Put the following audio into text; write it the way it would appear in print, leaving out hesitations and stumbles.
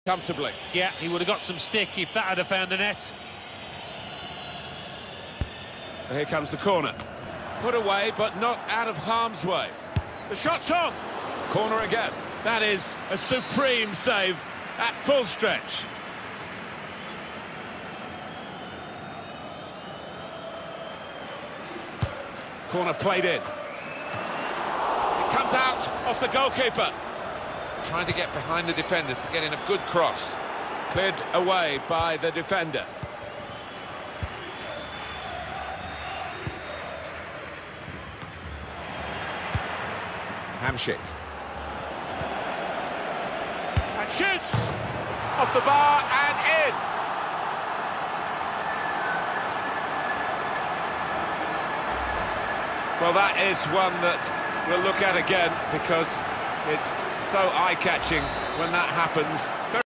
comfortably. Yeah, he would have got some stick if that had found the net. And here comes the corner. Put away, but not out of harm's way. The shot's on! Corner again. That is a supreme save at full stretch. Corner played in. It comes out off the goalkeeper. Trying to get behind the defenders to get in a good cross. Cleared away by the defender. Hamsik. And shoots! Off the bar and in! Well, that is one that we'll look at again because it's so eye-catching when that happens.